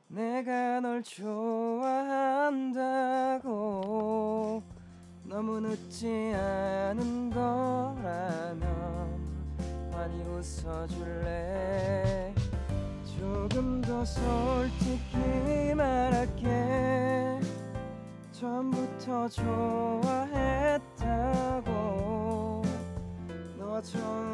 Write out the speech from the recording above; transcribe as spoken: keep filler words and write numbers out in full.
내가 널 좋아한다고 너무 늦지 않은 거라면 많이 웃어줄래. 조금 더 솔직히 말할게. 처음부터 좋아했다고. 너와 처음